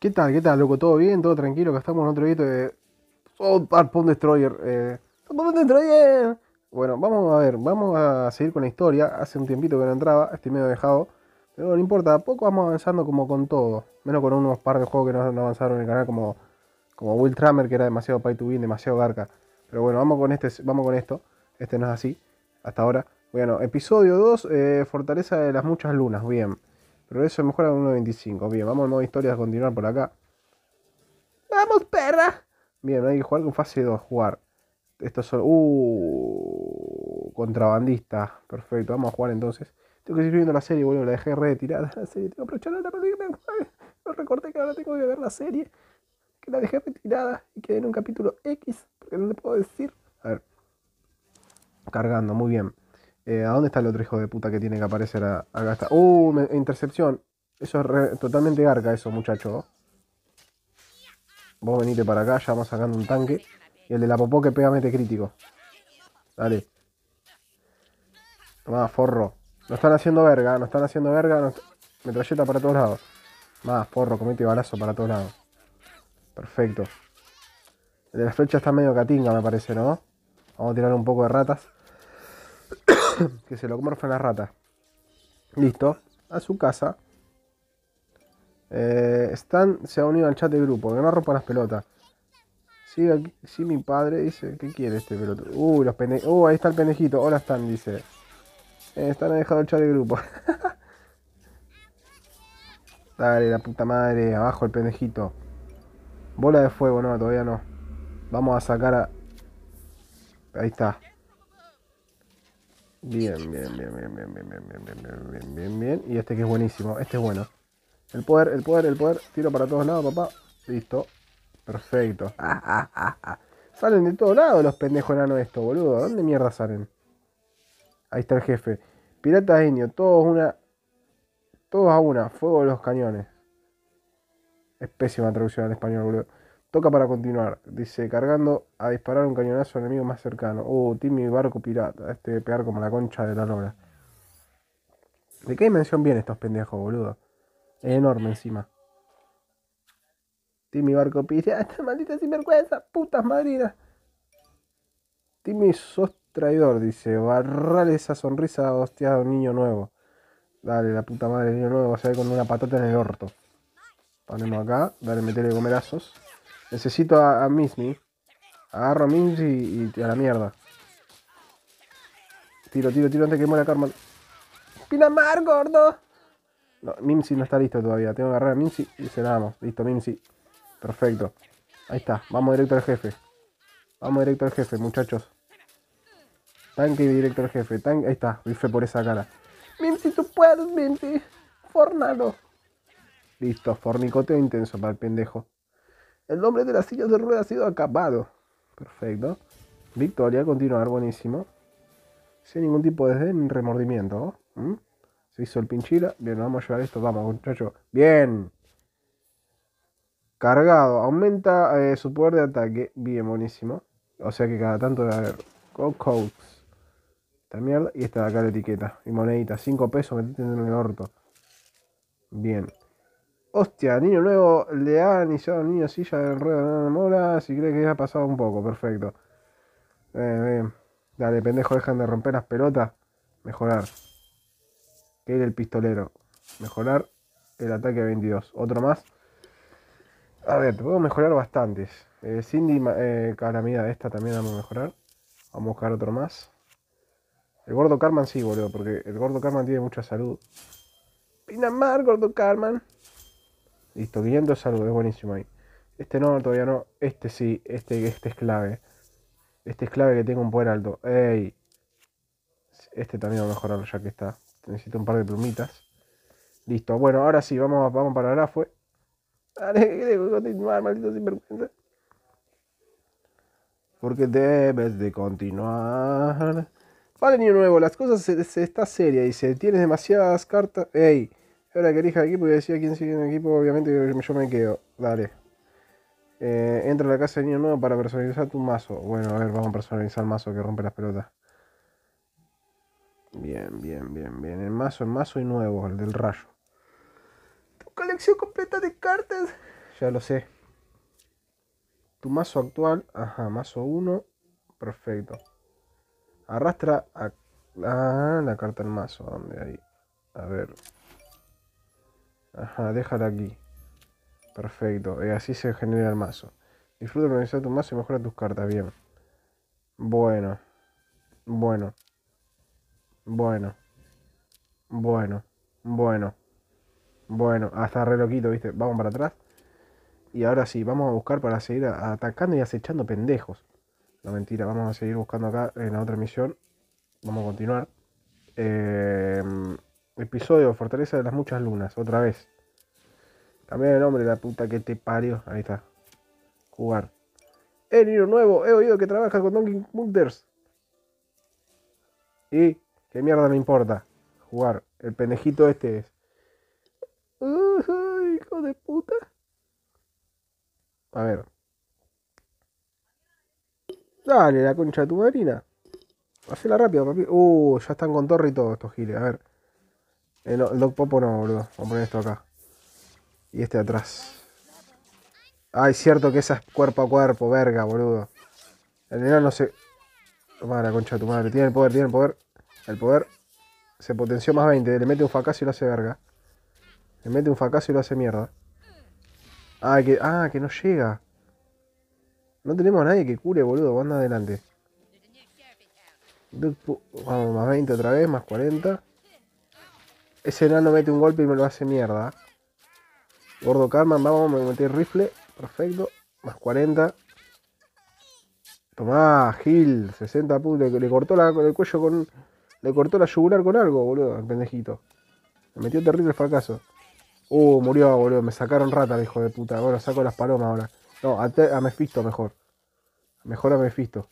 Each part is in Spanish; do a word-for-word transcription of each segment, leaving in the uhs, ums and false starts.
¿Qué tal? ¿Qué tal, loco? ¿Todo bien? ¿Todo tranquilo? Que estamos en otro video de South Park Pond Destroyer. Eh... South Park Pond Destroyer. Bueno, vamos a ver, vamos a seguir con la historia. Hace un tiempito que no entraba, estoy medio dejado. Pero no importa, a poco vamos avanzando como con todo. Menos con unos par de juegos que no, no avanzaron en el canal como, como Will Trammer, que era demasiado pay to win, demasiado garca. Pero bueno, vamos con este, vamos con esto. Este no es así, hasta ahora. Bueno, episodio dos, eh, Fortaleza de las Muchas Lunas, bien. Pero eso mejora a uno punto veinticinco. Bien, vamos al modo historia a continuar por acá. ¡Vamos, perra! Bien, hay que jugar con fase dos. Jugar. Esto es solo. Uh, contrabandista. Perfecto, vamos a jugar entonces. Tengo que seguir viendo la serie, boludo. La dejé retirada. La serie, tengo que aprovechar la película. No recordé que ahora tengo que ver la serie. Que la dejé retirada y quedé en un capítulo X. Porque no le puedo decir. A ver. Cargando, muy bien. Eh, ¿A dónde está el otro hijo de puta que tiene que aparecer? A, acá está. Uh, me, intercepción. Eso es re, totalmente garca, eso, muchacho. Vos venite para acá, ya vamos sacando un tanque. Y el de la popó que pega mete crítico. Dale. Tomá, forro. Nos están haciendo verga, nos están haciendo verga. Nos... Metralleta para todos lados. Más, forro, comete balazo para todos lados. Perfecto. El de la flecha está medio catinga, me parece, ¿no? Vamos a tirar un poco de ratas. Que se lo morfen las ratas. Listo. A su casa. Eh, Stan se ha unido al chat de grupo. Que no rompa las pelotas. Sí, aquí, sí, mi padre dice, ¿qué quiere este pelotudo? Uy, los pende... Uh, ahí está el pendejito. Hola, Stan, dice. Eh, Stan ha dejado el chat de grupo. Dale, la puta madre. Abajo el pendejito. Bola de fuego, no, todavía no. Vamos a sacar a... Ahí está. Bien, bien, bien, bien, bien, bien, bien, bien, bien, bien, bien, bien, bien. Y este que es buenísimo. Este es bueno. El poder, el poder, el poder. Tiro para todos lados, papá. Listo. Perfecto. Ah, ah, ah, ah. Salen de todos lados los pendejos enanos estos, boludo. ¿Dónde mierda salen? Ahí está el jefe. Piratas Indio, todos una. Todos a una. Fuego de los cañones. Es pésima traducción al español, boludo. Toca para continuar. Dice, cargando a disparar un cañonazo al enemigo más cercano. Uh, Timmy barco pirata. Este debe pegar como la concha de la lora. ¿De qué dimensión vienen estos pendejos, boludo? Es enorme encima. Timmy barco pirata, maldita sinvergüenza. Putas madrinas. Timmy sos traidor, dice. Barrale esa sonrisa hostiada a un niño nuevo. Dale, la puta madre, el niño nuevo va a salir con una patata en el orto. Ponemos acá, dale, meterle comerazos. Necesito a, a Mismi. Agarro a Mismi y, y a la mierda. Tiro, tiro, tiro antes que muera Carmen. ¡Pinamar, gordo! No, Mimsy no está listo todavía. Tengo que agarrar a Mimsy y se la damos. Listo, Mimsy. Perfecto. Ahí está. Vamos directo al jefe. Vamos directo al jefe, muchachos. Tanque y directo al jefe. Tanque. Ahí está. Rifle por esa cara. Mimsy, tú puedes, Mimsy. Fornalo. Listo. Fornicoteo intenso para el pendejo. El nombre de las sillas de ruedas ha sido acabado. Perfecto. Victoria, continuar, buenísimo. Sin ningún tipo de desdén ni remordimiento. ¿Mm? Se hizo el pinchila. Bien, vamos a llevar esto. Vamos, muchachos. Bien. Cargado. Aumenta eh, su poder de ataque. Bien, buenísimo. O sea que cada tanto... A ver. Go codes. Esta mierda. Y esta de acá la etiqueta. Y monedita. cinco pesos. Metete en el orto. Bien. Hostia, niño nuevo. Le ha iniciado al niño silla de rueda de mora. Si cree que ya ha pasado un poco. Perfecto. Bien, bien. Dale, pendejo, dejan de romper las pelotas. Mejorar. Que era el pistolero. Mejorar el ataque veintidós. Otro más. A ver, te puedo mejorar bastantes. Eh, Cindy, eh, calamidad. Esta también vamos a mejorar. Vamos a buscar otro más. El gordo Carman sí, boludo. Porque el gordo Carman tiene mucha salud. Pinamar, gordo Carman. Listo, quinientos salud. Es buenísimo ahí. Este no, todavía no. Este sí. Este, este es clave. Este es clave que tenga un poder alto. ¡Ey! Este también va a mejorarlo ya que está. Necesito un par de plumitas. Listo. Bueno, ahora sí, vamos, vamos para la fue. Dale, que debo continuar, maldito sinvergüenza. Porque debes de continuar. Vale, niño nuevo, las cosas se, se está seria. Dice, tienes demasiadas cartas. Ey, ahora que elija el equipo y decía quién sigue en el equipo, obviamente yo me quedo. Dale. Eh, entra a la casa de niño nuevo para personalizar tu mazo. Bueno, a ver, vamos a personalizar el mazo que rompe las pelotas. Bien, bien, bien, bien. El mazo, el mazo y nuevo, el del rayo. Tu colección completa de cartas. ya lo sé. Tu mazo actual. Ajá, mazo uno. Perfecto. Arrastra a... Ah, la carta del mazo. ¿Dónde? Ahí. A ver. Ajá, déjala aquí. Perfecto. Y así se genera el mazo. Disfruta de organizar tu mazo y mejora tus cartas. Bien. Bueno. Bueno. Bueno. Bueno. Bueno. Bueno. Hasta re loquito, ¿viste? Vamos para atrás. Y ahora sí, vamos a buscar para seguir atacando y acechando pendejos. No, mentira, vamos a seguir buscando acá en la otra misión. Vamos a continuar. Eh, episodio Fortaleza de las Muchas Lunas, otra vez. Cambiar el nombre, la puta que te parió. Ahí está. Jugar. Eh, niño nuevo, he oído que trabaja con Donkey Hunters. Y, qué mierda me importa. Jugar. El pendejito este es. Uh, hijo de puta. A ver. Dale, la concha de tu marina. Hacela rápido, papi. Uh, ya están con torre y todo estos giles. A ver. Eh, no, el Dog Popo no, boludo. Vamos a poner esto acá. Y este de atrás. Ah, es cierto que esa es cuerpo a cuerpo, verga, boludo. El enano se... Toma la concha de tu madre. Tiene el poder, tiene el poder. El poder se potenció más veinte. Le mete un fracaso y lo hace verga. Le mete un fracaso y lo hace mierda. Ah, que, ah, que no llega. No tenemos a nadie que cure, boludo. Anda adelante. Vamos, más veinte otra vez, más cuarenta. Ese enano mete un golpe y me lo hace mierda. Gordo Carman, vamos, me metí el rifle. Perfecto. Más cuarenta. Tomá, Gil. sesenta puntos. Le, le cortó la, el cuello con... Le cortó la yugular con algo, boludo. El pendejito. Me metió terrible fracaso. Uh, murió, boludo. Me sacaron rata, hijo de puta. Bueno, saco las palomas ahora. No, a, te, a Mephisto mejor. Mejor a Mephisto.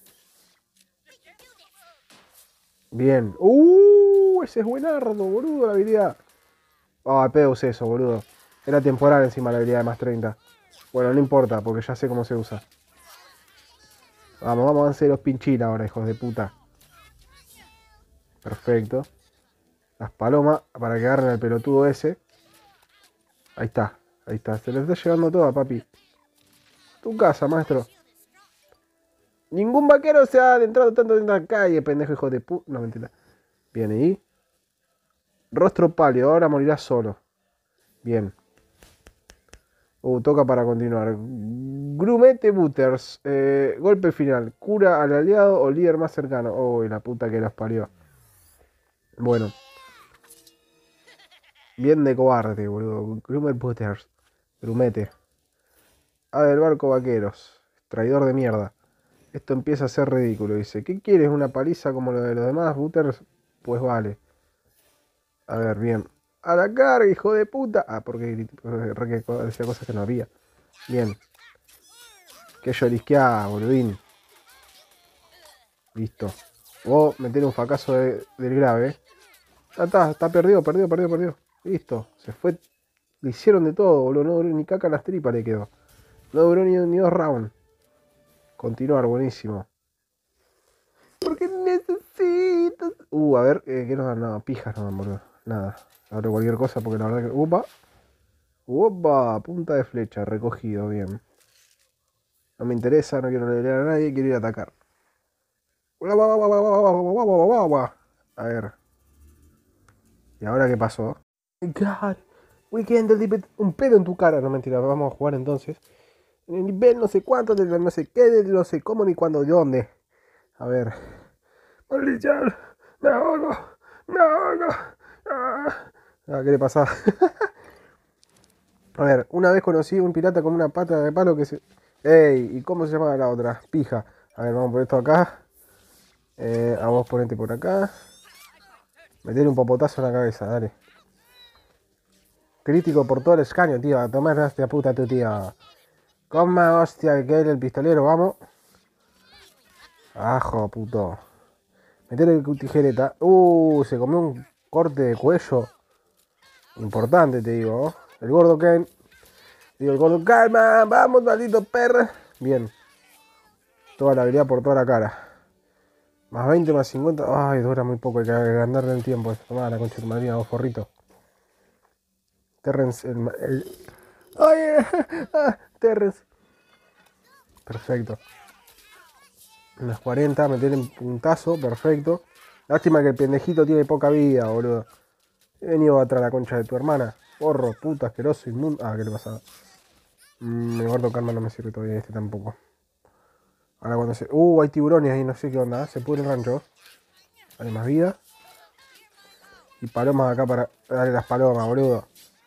Bien. Uh, ese es buenardo, boludo, la habilidad. Ah, oh, pedo usé eso, boludo. Era temporal encima la habilidad de más treinta. Bueno, no importa, porque ya sé cómo se usa. Vamos, vamos a hacer los pinchilas ahora, hijos de puta. Perfecto. Las palomas, para que agarren al pelotudo ese. Ahí está, ahí está. Se les está llegando toda, papi. Tu casa, maestro. Ningún vaquero se ha adentrado tanto en la calle, pendejo hijo de puta. No, mentira. Bien, ahí. Rostro pálido, ahora morirá solo. Bien. Uh, toca para continuar. Grumete Butters. Eh, golpe final. Cura al aliado o líder más cercano. Uy, oh, la puta que los parió. Bueno. Bien de cobarde, boludo. Grumete Butters. Grumete. Ah, del barco vaqueros. Traidor de mierda. Esto empieza a ser ridículo. Dice, ¿qué quieres? ¿Una paliza como lo de los demás, Butters? Pues vale. A ver, bien. A la carga, hijo de puta. Ah, porque decía cosas que no había. Bien. Que yo lisqueaba, boludín. Listo. Vos meter un fracaso de, del grave. Ah, está, está perdido, perdido, perdido, perdido. Listo. Se fue. Le hicieron de todo, boludo. No duró ni caca las tripas le quedó. No duró ni, ni dos rounds. Continuar, buenísimo. Porque necesitas. Uh, a ver, eh, ¿qué nos dan? Nada, pijas no dan, boludo. Nada. Abro cualquier cosa porque la verdad que. ¡Upa! ¡Upa! Punta de flecha, recogido, bien. No me interesa, no quiero leer a nadie, quiero ir a atacar. A ver. ¿Y ahora qué pasó? God, we can't deliver un pedo en tu cara. No, mentira, vamos a jugar entonces. En el nivel no sé cuánto, de no sé qué, de no sé cómo, ni cuándo, de dónde. A ver. ¡Maldición! ¡Me ahogo! ¡Me ahogo! ¡Ah! ¿Qué le pasa? A ver, una vez conocí a un pirata con una pata de palo que se... ¡Ey! ¿Y cómo se llamaba la otra? Pija. A ver, vamos a poner esto acá. Eh, a vos ponete por acá. Meter un popotazo en la cabeza, dale. Crítico por todo el escaño, tío. A tomar hostia puta tu tío. Coma hostia, que es el pistolero, vamos. Ajo, puto. Meter el tijereta. Uh, se comió un corte de cuello. Importante, te digo. El gordo Ken. Digo, el gordo calma. Vamos, maldito perro. Bien. Toda la habilidad por toda la cara. Más veinte, más cincuenta. Ay, dura muy poco. Hay que ganarle el tiempo. Tomá la concha de tu madre, vos forrito. Terrence, el, el ¡Ay! Ah, Terrence. Perfecto. Unas cuarenta, me tienen puntazo, perfecto. Lástima que el pendejito tiene poca vida, boludo. He venido atrás la concha de tu hermana. Porro, puta, asqueroso, inmundo. Ah, ¿qué le pasa? Mm, mi gordo karma no me sirve todavía, este tampoco. Ahora cuando se... Uh, hay tiburones ahí, no sé qué onda. Se pudre el rancho. Dale más vida. Y palomas acá para... Dale las palomas, boludo.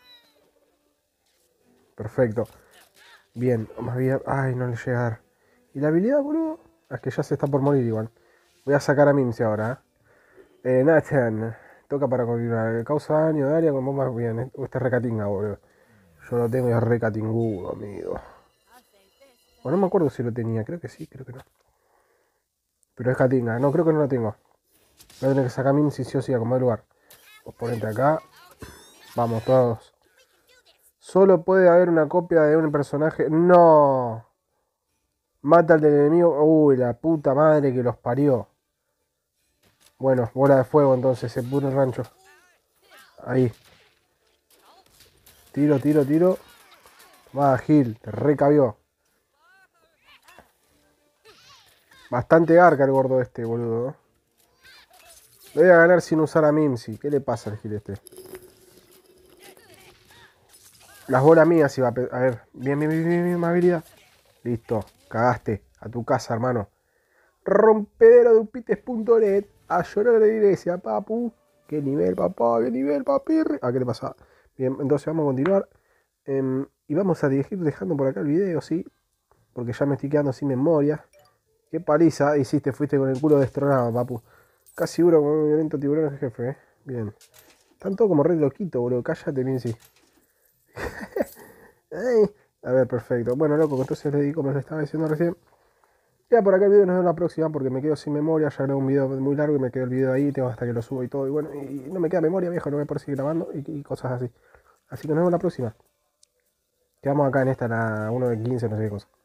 Perfecto. Bien, más vida. Ay, no le llega a dar. ¿Y la habilidad, boludo? Es que ya se está por morir igual. Voy a sacar a Mimsy ahora, ¿eh? Eh, Nathan. Toca para continuar. Causa daño de área con bombas bien. eh. Este es recatinga, boludo. Yo lo tengo y es recatingudo, amigo. O no me acuerdo si lo tenía. Creo que sí, creo que no. Pero es catinga. No, creo que no lo tengo. Voy a tener que sacar a Mimsy sí o sí a como lugar. Vos ponete acá. Vamos todos. Solo puede haber una copia de un personaje. ¡No! Mata al del enemigo. Uy, la puta madre que los parió. Bueno, bola de fuego entonces, se pudre el rancho. Ahí. Tiro, tiro, tiro. Va, Gil, te recabió. Bastante arca el gordo este, boludo. Lo voy a ganar sin usar a Mimsy. ¿Qué le pasa al Gil este? Las bolas mías iba a... A ver, bien, bien, bien, bien, bien, más habilidad. Listo, cagaste. A tu casa, hermano. Rompedero de upites punto net. A llorar de iglesia, papu. Qué nivel, papá, qué nivel, papi. ¿A qué le pasa? Bien, entonces vamos a continuar. Eh, y vamos a dirigir dejando por acá el video, ¿sí? Porque ya me estoy quedando sin memoria. Qué paliza hiciste, fuiste con el culo destronado, papu. Casi duro con un violento tiburón jefe, ¿eh? Bien. Están todos como re loquito, boludo. Cállate, bien, sí. Ay. A ver, perfecto. Bueno, loco, entonces le di como les estaba diciendo recién. Ya por acá el video nos vemos la próxima porque me quedo sin memoria. Ya grabé un video muy largo y me quedo el video ahí. Tengo hasta que lo subo y todo. Y bueno, y no me queda memoria, viejo. No me puedo seguir grabando y, y cosas así. Así que nos vemos la próxima. Quedamos acá en esta, la uno de quince, no sé qué cosa.